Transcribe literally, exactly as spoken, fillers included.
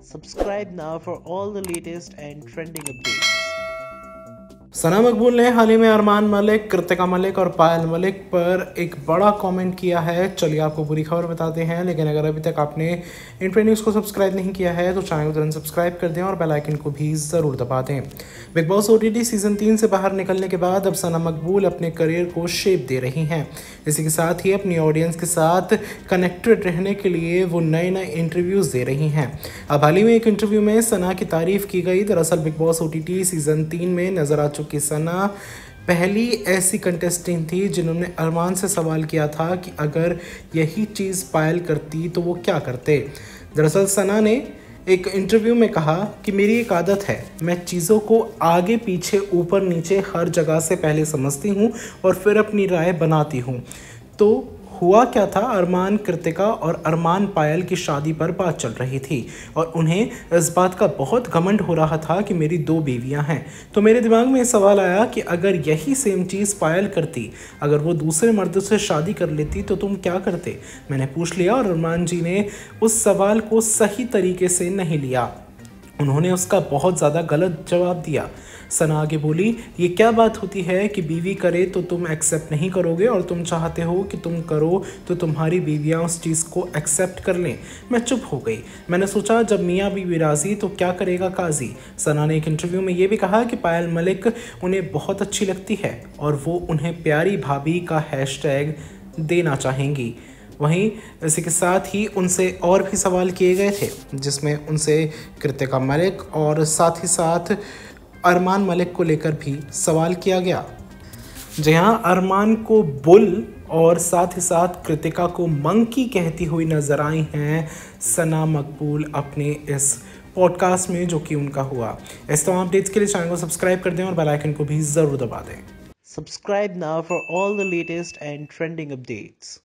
Subscribe now for all the latest and trending updates. सना मकबूल ने हाल ही में अरमान मलिक, कृतिका मलिक और पायल मलिक पर एक बड़ा कमेंट किया है। चलिए आपको पूरी खबर बताते हैं, लेकिन अगर अभी तक आपने इंट्री न्यूज़ को सब्सक्राइब नहीं किया है तो चैनल को तुरंत सब्सक्राइब कर दें और बेल आइकन को भी ज़रूर दबा दें। बिग बॉस ओटीटी सीजन तीन से बाहर निकलने के बाद अब सना मकबूल अपने करियर को शेप दे रही हैं। इसी के साथ ही अपनी ऑडियंस के साथ कनेक्टेड रहने के लिए वो नए नए इंटरव्यूज़ दे रही हैं। अब हाल ही में एक इंटरव्यू में सना की तारीफ की गई। दरअसल बिग बॉस ओटीटी सीजन तीन में नजर आ चुकी सना पहली ऐसी कंटेस्टेंट थी जिन्होंने अरमान से सवाल किया था कि अगर यही चीज़ पायल करती तो वो क्या करते। दरअसल सना ने एक इंटरव्यू में कहा कि मेरी एक आदत है, मैं चीज़ों को आगे पीछे ऊपर नीचे हर जगह से पहले समझती हूँ और फिर अपनी राय बनाती हूँ। तो हुआ क्या था, अरमान कृतिका और अरमान पायल की शादी पर बात चल रही थी और उन्हें इस बात का बहुत घमंड हो रहा था कि मेरी दो बीवियां हैं। तो मेरे दिमाग में सवाल आया कि अगर यही सेम चीज़ पायल करती, अगर वो दूसरे मर्द से शादी कर लेती तो तुम क्या करते। मैंने पूछ लिया और अरमान जी ने उस सवाल को सही तरीके से नहीं लिया। उन्होंने उसका बहुत ज़्यादा गलत जवाब दिया। सना आगे बोली, ये क्या बात होती है कि बीवी करे तो तुम एक्सेप्ट नहीं करोगे और तुम चाहते हो कि तुम करो तो तुम्हारी बीवियां उस चीज़ को एक्सेप्ट कर लें। मैं चुप हो गई। मैंने सोचा जब मियाँ बीवी राजी तो क्या करेगा काजी। सना ने एक इंटरव्यू में ये भी कहा कि पायल मलिक उन्हें बहुत अच्छी लगती है और वो उन्हें प्यारी भाभी का हैशटैग देना चाहेंगी। वहीं इसी के साथ ही उनसे और भी सवाल किए गए थे, जिसमें उनसे कृतिका मलिक और साथ ही साथ अरमान मलिक को लेकर भी सवाल किया गया। जी हाँ, अरमान को बुल और साथ ही साथ कृतिका को मंकी कहती हुई नजर आई हैं सना मकबूल अपने इस पॉडकास्ट में जो कि उनका हुआ। इस तमाम अपडेट्स के लिए चैनल को सब्सक्राइब कर दें और बेल आइकन को भी ज़रूर दबा दें। Subscribe now for all the latest and trending updates.